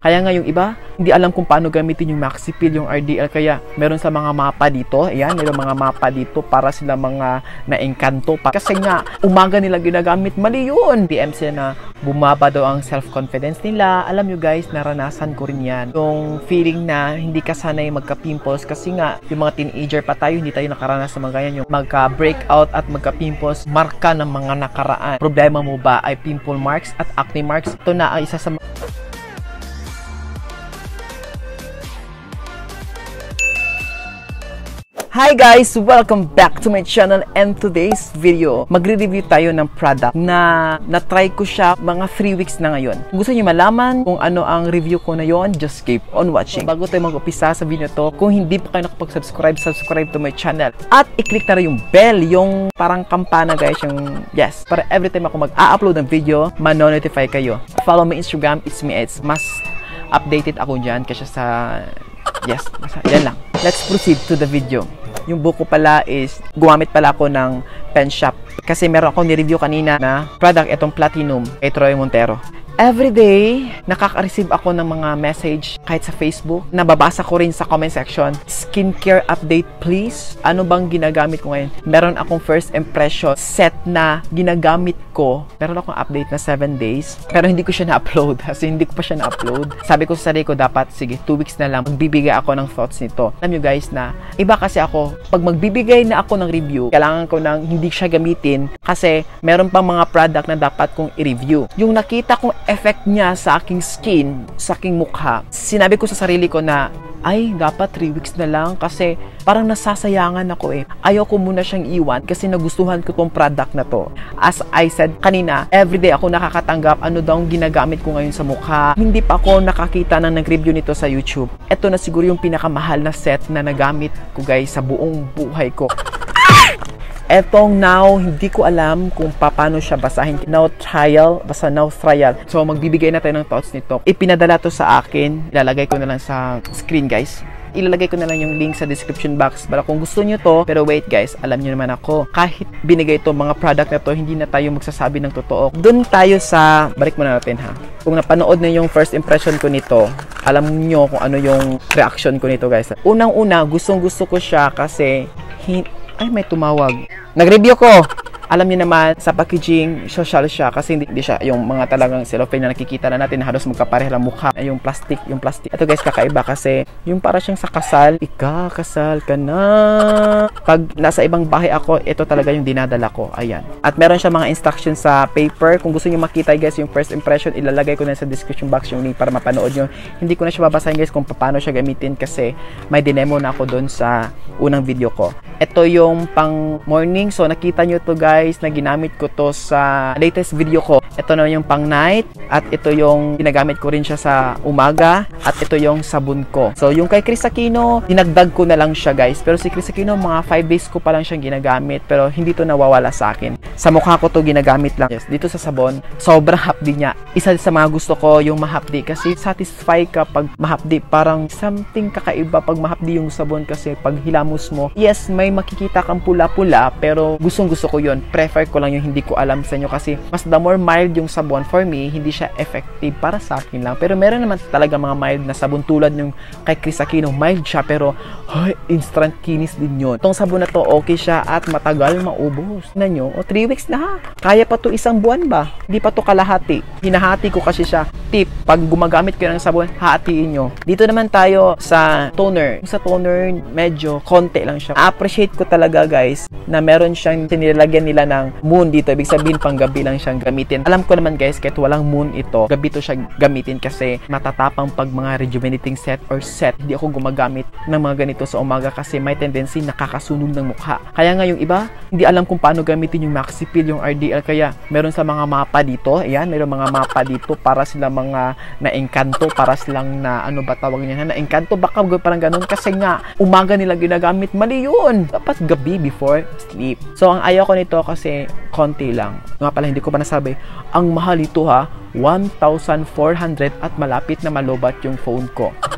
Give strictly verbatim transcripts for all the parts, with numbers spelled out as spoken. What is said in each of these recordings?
Kaya nga yung iba, hindi alam kung paano gamitin yung MaxiPill, yung R D L. Kaya meron sa mga mapa dito. Ayan, meron mga mapa dito para sila mga naengkanto pa. Kasi nga, umaga nila ginagamit. Mali yun! P M sila na bumaba daw ang self-confidence nila. Alam nyo guys, naranasan ko rin yan. Yung feeling na hindi ka sanay magka-pimples. Kasi nga, yung mga teenager pa tayo, hindi tayo nakaranas sa mga ganyan. Yung magka-breakout at magka-pimples, marka ng mga nakaraan. Problema mo ba ay pimple marks at acne marks? Ito na ang isa sa Hi guys! Welcome back to my channel, and today's video, magre-review tayo ng product na na-try ko siya mga three weeks na ngayon. Kung gusto niyo malaman kung ano ang review ko na yon, just keep on watching. Bago tayo mag-upisa sa video to, kung hindi pa kayo nakapag-subscribe, subscribe to my channel. At i-click na rin yung bell, yung parang kampana guys, yung yes, para every time ako mag-a-upload ng video, ma-notify kayo. Follow my Instagram, it's me, it's mas updated ako dyan kasi sa yes, yan lang. Let's proceed to the video. Yung buko pala is, gumamit pala ako ng pen shop. Kasi meron akong ni-review kanina na product, itong Platinum kay Troy Montero. Everyday, nakaka-receive ako ng mga message kahit sa Facebook. Nababasa ko rin sa comment section. Skincare update please. Ano bang ginagamit ko ngayon? Meron akong first impression set na ginagamit ko. Meron akong update na seven days. Pero hindi ko siya na-upload. Kasi hindi ko pa siya na-upload. Sabi ko sa sarili ko, dapat, sige, two weeks na lang. Magbibigay ako ng thoughts nito. Alam nyo guys na, iba kasi ako, pag magbibigay na ako ng review, kailangan ko nang hindi siya gamitin kasi meron pang mga product na dapat kong i-review. Yung nakita kong effect niya sa aking skin, sa aking mukha, sinabi ko sa sarili ko na, ay, dapat three weeks na lang kasi parang nasasayangan ako eh. Ayaw ko muna siyang iwan kasi nagustuhan ko tong product na to. As I said kanina, everyday ako nakakatanggap ano daw ginagamit ko ngayon sa mukha. Hindi pa ako nakakita ng nag-review nito sa YouTube. Ito na siguro yung pinakamahal na set na nagamit ko guys sa buong buhay ko. Etong now, hindi ko alam kung paano siya basahin. Now trial, basta now trial. So, magbibigay na tayo ng thoughts nito. Ipinadala to sa akin. Ilalagay ko na lang sa screen, guys. Ilalagay ko na lang yung link sa description box para kung gusto nyo to. Pero wait guys, alam nyo naman ako, kahit binigay to mga product na to, hindi na tayo magsasabi ng totoo. Doon tayo sa, balik muna natin ha. Kung napanood na yung first impression ko nito, alam nyo kung ano yung reaction ko nito guys. Unang-una, gustong gusto ko siya kasi, ay may tumawag. Nag-review ko. Alam niyo naman, sa packaging, social siya kasi hindi, hindi siya yung mga talagang cellophane na nakikita na natin na halos magkapareha lang mukha. Yung plastic, yung plastic. Ito guys, kakaiba kasi yung para siyang sa kasal, ikakasal ka na. Pag nasa ibang bahay ako, ito talaga yung dinadala ko. Ayan. At meron siya mga instructions sa paper. Kung gusto niyo makita guys yung first impression, ilalagay ko na sa description box yung link para mapanood nyo. Hindi ko na siya babasahin guys kung paano siya gamitin kasi may dinemo na ako doon sa unang video ko. Ito yung pang morning. So nakita nyo to guys na ginamit ko to sa latest video ko. Ito na yung pang night at ito yung ginagamit ko rin siya sa umaga at ito yung sabon ko. So yung kay Kris Aquino, dinagdag ko na lang siya guys. Pero si Kris Aquino, mga five days ko pa lang siyang ginagamit pero hindi to nawawala sa akin. Sa mukha ko to ginagamit lang. Yes, dito sa sabon, sobrang hapdi niya. Isa sa mga gusto ko yung mahapdi kasi satisfy ka pag mahapdi. Parang something kakaiba pag mahapdi yung sabon kasi pag hilamos mo, yes, may makikita kang pula-pula pero gustong gusto ko yun. Prefer ko lang yung hindi ko alam sa inyo kasi mas the more mild yung sabon for me, hindi siya effective para sa akin lang. Pero meron naman talaga mga mild na sabon tulad yung kay Kris Aquino. Mild siya pero ay, instant kinis din yun. Itong sabon na to okay siya at matagal maubos. Na nyo, o three weeks na ha. Kaya pa to isang buwan ba? Hindi pa to kalahati. Hinahati ko kasi siya. Tip, pag gumagamit kayo ng sabon, hatiin nyo. Dito naman tayo sa toner. Sa toner, medyo konti lang siya. Appreciate ko talaga guys na meron siyang sinilagyan nila ng moon dito. Ibig sabihin pang gabi lang siyang gamitin. Alam ko naman guys, kahit walang moon ito, gabi to siya gamitin kasi matatapang pag mga rejuvenating set or set. Hindi ako gumagamit ng mga ganito sa umaga kasi may tendency nakakasunog ng mukha. Kaya nga yung iba, hindi alam kung paano gamitin yung MaxiPill, yung R D L. Kaya meron sa mga mapa dito. Ayan, meron mga mapa dito para sila mga naengkanto, para silang na ano ba tawag niya, naengkanto. Baka parang ganun kasi nga umaga nila ginagamit. Mali yun. Dapat gabi before sleep. So ang ayaw ko nito kasi konti lang. Nga pala, hindi ko pa nasabi. Ang mahal ito ha, one thousand four hundred at malapit na malobat yung phone ko.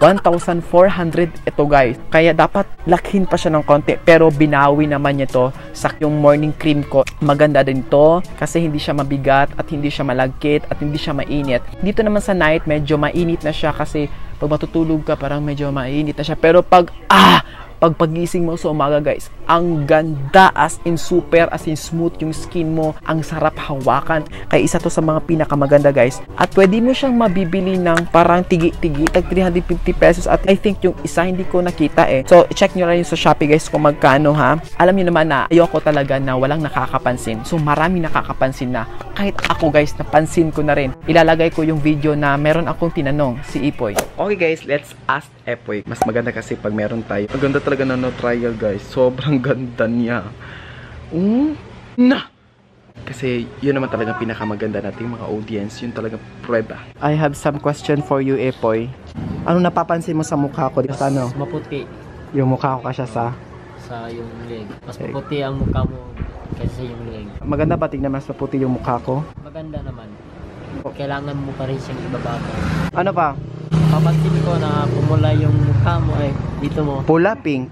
one thousand four hundred ito guys. Kaya dapat lakhin pa siya ng konti. Pero binawi naman niya to sa yung morning cream ko. Maganda din to kasi hindi siya mabigat at hindi siya malagkit at hindi siya mainit. Dito naman sa night, medyo mainit na siya kasi pag matutulog ka, parang medyo mainit na siya. Pero pag, ah, pag pagising mo sa umaga guys, ang ganda, as in super, as in smooth yung skin mo, ang sarap hawakan. Kaya isa to sa mga pinakamaganda guys. At pwede mo siyang mabibili ng parang tigi-tigi, tag three hundred fifty pesos. At I think yung isa hindi ko nakita eh. So check nyo lang yung sa Shopee guys kung magkano ha. Alam nyo naman na ayoko talaga na walang nakakapansin. So marami nakakapansin na. Kahit ako guys, napansin ko na rin. Ilalagay ko yung video na meron akong tinanong si Ipoy. Okay guys, let's ask Ipoy. Mas maganda kasi pag meron tayo. Maganda talaga na no trial guys. Sobrang ganda niya. Mm, na! Kasi yun naman talaga pinakamaganda nating mga audience. Yun talaga prueba. I have some question for you, Ipoy. Ano napapansin mo sa mukha ko? Mas ano? Maputi. Yung mukha ko kasi sa? Sa yung leg. Mas maputi ang mukha mo kaysa sa yung leg. Maganda ba tignan mas maputi yung mukha ko? Maganda naman. Kailangan mo pa rin siyang ibababa. Ano pa? Papansin ko na pumula yung mukha mo ay dito mo. Pula, pink.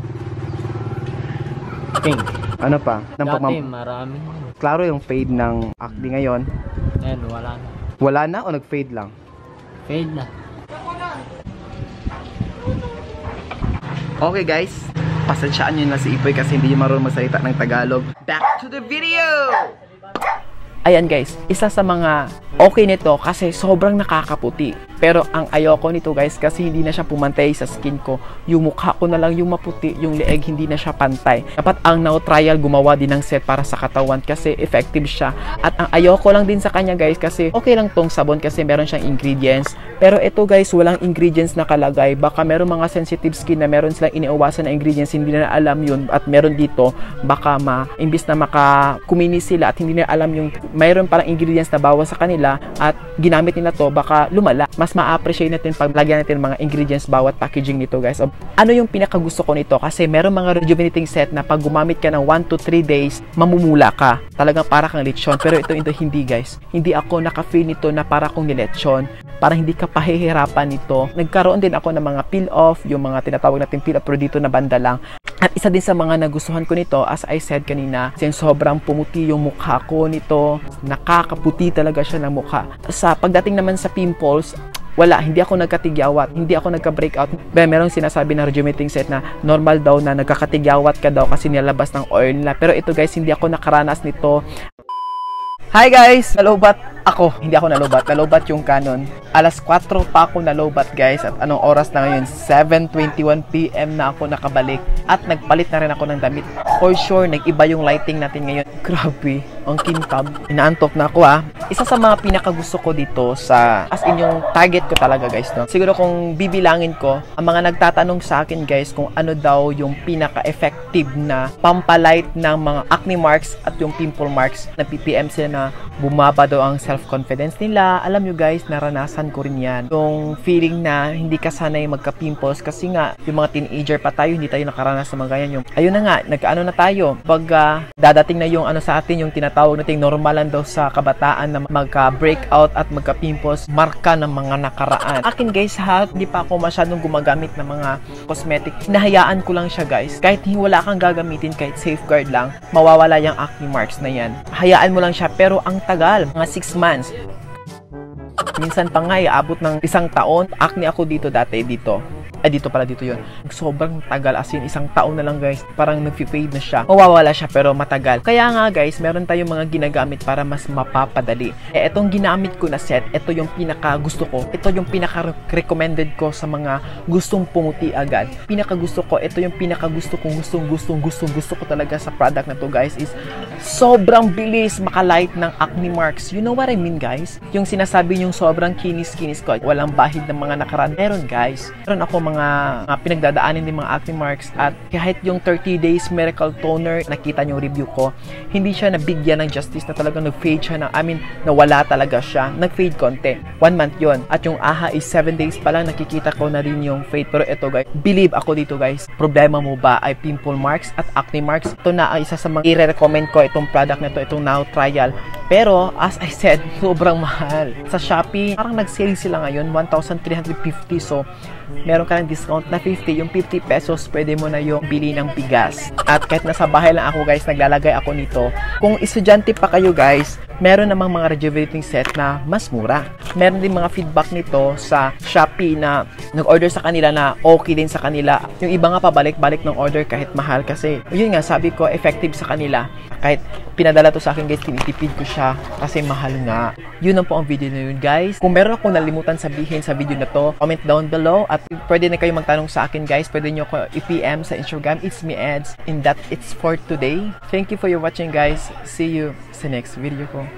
Pink. Ano pa? Nang Dati pagmam- marami. Klaro yung fade ng acne ngayon. Ngayon wala na. Wala na o nag-fade lang? Fade na. Okay guys, pasensyaan nyo na si Ipoy kasi hindi marunong magsalita ng Tagalog. Back to the video! Ayan guys, isa sa mga okay nito kasi sobrang nakakaputi. Pero ang ayoko nito guys kasi hindi na siya pumantay sa skin ko. Yung mukha ko na lang yung maputi, yung leeg hindi na siya pantay. Dapat ang Now Trial gumawa din ng set para sa katawan kasi effective siya. At ang ayoko lang din sa kanya guys kasi okay lang tong sabon kasi meron siyang ingredients. Pero ito guys, walang ingredients nakalagay. Baka meron mga sensitive skin na meron silang iniiwasan na ingredients, hindi na alam yun. At meron dito, baka ma, imbis na makakumini sila at hindi na alam yung mayroon parang ingredients na bawas sa kanila at ginamit nila to, baka lumala. Mas ma-appreciate natin pag lagyan natin mga ingredients bawat packaging nito guys. Ano yung pinakagusto ko nito? Kasi meron mga rejuvenating set na pag gumamit ka ng one to three days, mamumula ka. Talagang para kang lechon. Pero ito, ito hindi guys. Hindi ako naka-feel nito na para kong nilechon. Para hindi ka pahihirapan nito. Nagkaroon din ako ng mga peel-off, yung mga tinatawag natin peel-off pero dito na banda lang. At isa din sa mga nagustuhan ko nito, as I said kanina, since sobrang pumuti yung mukha ko nito, nakakaputi talaga siya ng mukha. Sa pagdating naman sa pimples, wala, hindi ako nagkatigyawat, hindi ako nagka-breakout. Pero merong sinasabi na rejuvenating set na normal daw na nagkakatigyawat ka daw kasi nilabas ng oil nila. Pero ito guys, hindi ako nakaranas nito. Hi guys! Nalobat ako. Hindi ako nalobat. Nalobat yung Canon. Alas kwatro pa ako nalobat guys. At anong oras na ngayon? seven twenty-one p m na ako nakabalik. At nagpalit na rin ako ng damit. For sure, nag-iba yung lighting natin ngayon. Grabe. Ang kintab. Inaantok na ako ah. Isa sa mga pinakagusto ko dito sa, as in yung target ko talaga guys, no? Siguro kung bibilangin ko, ang mga nagtatanong sa akin guys kung ano daw yung pinaka-effective na pampalight ng mga acne marks at yung pimple marks. Nag-P P M sila na bumaba daw ang self-confidence nila. Alam nyo guys, naranasan ko rin yan. Yung feeling na hindi ka sanay magka-pimples kasi nga, yung mga teenager pa tayo, hindi tayo nakaranas sa mga ganyan. Yung, ayun na nga, nag-ano na tayo. Pag uh, dadating na yung ano sa atin, yung tinatawag natin normalan daw sa kabataan na magka-breakout at magka-pimples, marka ng mga nakaraan. Akin guys ha, hindi pa ako masyadong gumagamit ng mga cosmetic. Hinahayaan ko lang siya guys. Kahit wala kang gagamitin, kahit safeguard lang, mawawala yung acne marks na yan. Hayaan mo lang siya, pero ang tagal, mga six months. Minsan pa nga, abot ng isang taon. Acne ako dito dati, dito. Ay, dito pala, dito yun. Sobrang tagal, as in, isang taon na lang guys. Parang nag-fade na siya. Mawawala siya, pero matagal. Kaya nga guys, meron tayong mga ginagamit para mas mapapadali. Eh, itong ginamit ko na set, ito yung pinaka gusto ko. Ito yung pinaka recommended ko sa mga gustong pumuti agad. Pinaka gusto ko, ito yung pinaka gusto kong gustong gustong gustong gusto ko talaga sa product na to guys is sobrang bilis makalight ng acne marks. You know what I mean guys? Yung sinasabi yung sobrang kinis-kinis ko, walang bahid ng mga nakaraan. Meron guys. Meron ako mga mga, mga pinagdadaanin din mga acne marks at kahit yung thirty days miracle toner, nakita nyo review ko, hindi siya nabigyan ng justice na talagang nag-fade siya na, I mean, nawala talaga siya. Nag-fade konti. One month yon. At yung A H A is seven days pa lang nakikita ko na rin yung fade. Pero ito guys, believe ako dito guys, problema mo ba ay pimple marks at acne marks? Ito na ang isa sa mga i-recommend ko itong product na to, itong Now Trial. Pero, as I said, sobrang mahal. Sa Shopee, parang nag-sale sila ngayon, one thousand three hundred fifty. So, meron ka ng discount na fifty. Yung fifty pesos, pwede mo na yung bili ng bigas. At kahit nasa bahay lang ako guys, naglalagay ako nito. Kung estudyante pa kayo guys, meron namang mga rejuvenating set na mas mura. Meron din mga feedback nito sa Shopee na nag-order sa kanila na okay din sa kanila. Yung iba nga pabalik-balik ng order kahit mahal kasi yun nga sabi ko effective sa kanila. Kahit pinadala to sa akin guys, tinitipid ko siya kasi mahal nga. Yun ang po ang video na yun guys. Kung meron akong nalimutan sabihin sa video na to, comment down below at pwede na kayo magtanong sa akin guys. Pwede nyo ko i-P M sa Instagram. It's me Eds. And that it's for today. Thank you for your watching guys. See you sa next video ko.